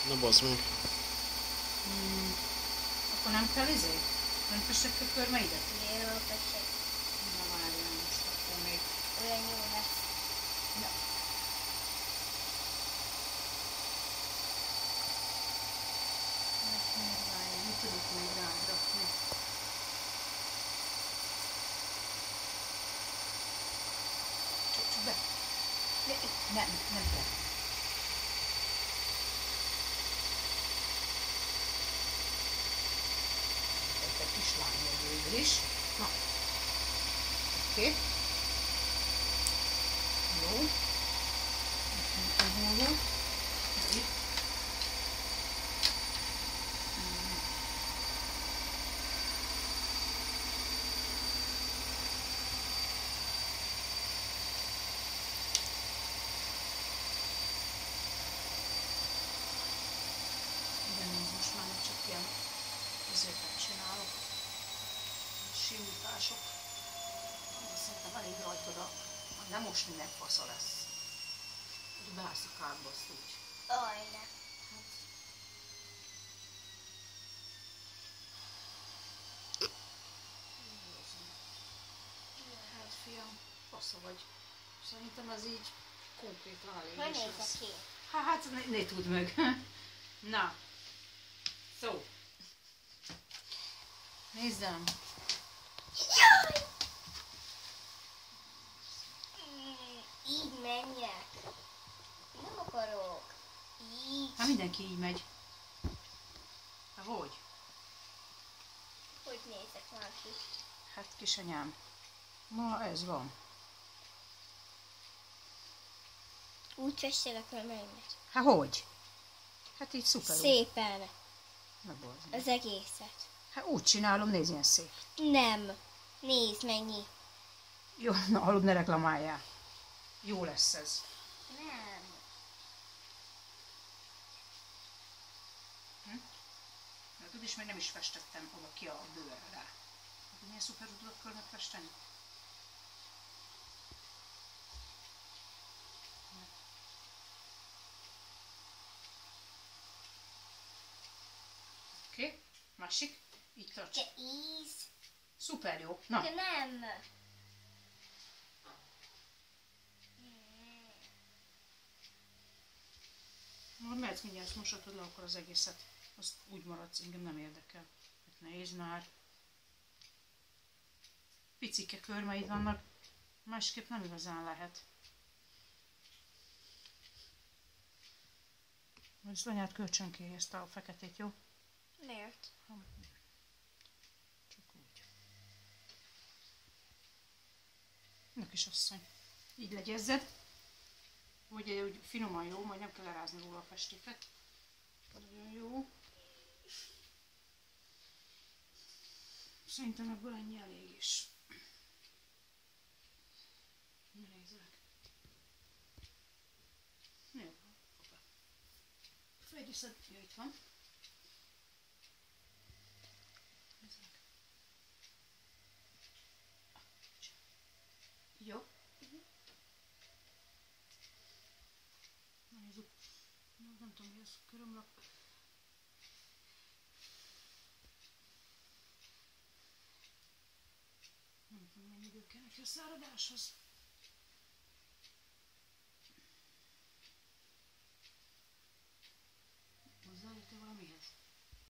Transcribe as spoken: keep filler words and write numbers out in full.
Na bazd meg. Hmm. Akkor nem kell izé? Nem festek a körmeidet? Miért a festek? Na várjál most, akkor még... Olyan jó lesz. Ja. Hát még várjál, mit tudok még rád rakni? Csak be! Nem, nem kell. Egy kislány vagy végül is. Na. Oké. Okay. Jó. Hol van? Itt. Igen, nézd, most már csak ilyen ezeket csinálok. Simítások. Szerintem elég rajtad a... Nem most minden fasza lesz. Hogy beállsz a kádba, azt úgy. Aj, ne. Hát fiam, fasza vagy. Szerintem ez így konkrétan elég Hogy is nézek lesz. ki? Hát ne, ne tudd meg. Na. Szó. Nézzem. Jaj! Mm, így menjek. Nem akarok. Így. Hát mindenki így megy. Hát hogy? Hogy nézek már ki? Hát kisanyám. Ma ez van. Úgy festél a körmeimet. Hát hogy? Hát így szuper. Szépen. Ne bazd meg. Az egészet. Hát úgy csinálom, nézd ilyen szép. Nem. Nézd, mennyi. Jó, na halud, ne reklamáljál. Jó lesz ez. Nem. Hm? Na tudod, és még nem is festettem oda ki a bőrre rá. Hát milyen szuper tudok körmet festeni? Oké, okay. Másik. Így tarts. De íz. Szuper jó. Na. De nem. Majd mehetsz mindjárt, ezt mosatod le akkor az egészet. Azt úgy maradsz, engem nem érdekel. Hát nézd már. Picike körmeid vannak, másképp nem igazán lehet. Most anyád kölcsönkéj ezt a feketét, jó? Miért? Csak úgy. Na kisasszony, így legyezzed. Úgy, úgy finoman jó, majd nem kell lerázni róla a festéket. Nagyon jó. Szerintem ebből ennyi elég is. Nézzek. Jó. Fejdiszed, jó, itt van. Nézzek. Jó. Nézzük. Nem tudom, mi ez körömlap. Nem tudom, mennyi idő kell neki a száradáshoz. Hozzáérte valamihez?